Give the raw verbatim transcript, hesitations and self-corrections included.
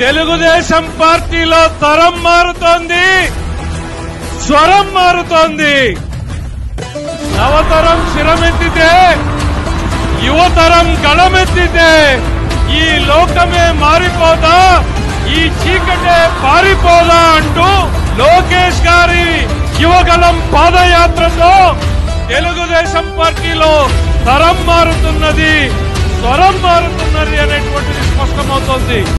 తెలుగుదేశం పార్టీలో తరం మారుతోంది, స్వరం మారుతోంది. నవతరం శిరమెత్తితే, యువతరం గళమెత్తితే ఈ లోకమే మారిపోదా, ఈ చీకటే పారిపోదా అంటూ లోకేష్ గారి యువగలం పాదయాత్రతో తెలుగుదేశం పార్టీలో తరం మారుతున్నది, స్వరం మారుతున్నది అనేటువంటిది స్పష్టమవుతోంది.